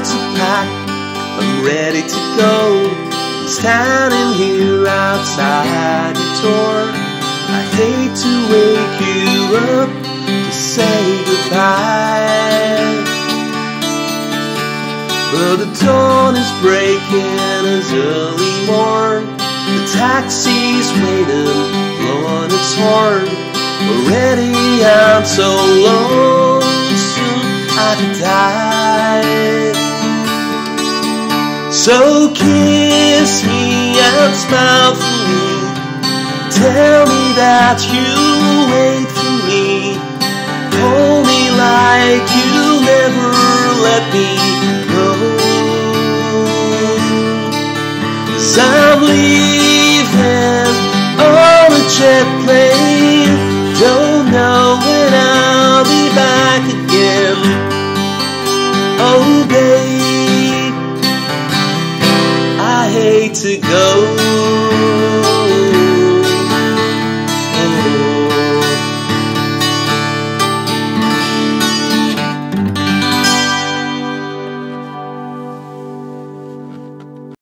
bags are packed, I'm ready to go. Standing here outside your door, I hate to wake you up to say goodbye, but the dawn is breaking as early morn. The taxi's waiting, blowing its horn. Already I'm so lonesome I could die. So kiss me and smile for me, tell me that you'll wait for me. Hold me like you'll never let me go. 'Cause I'm leaving on a jet plane, don't know when I'll be back again. Oh babe, I hate to go.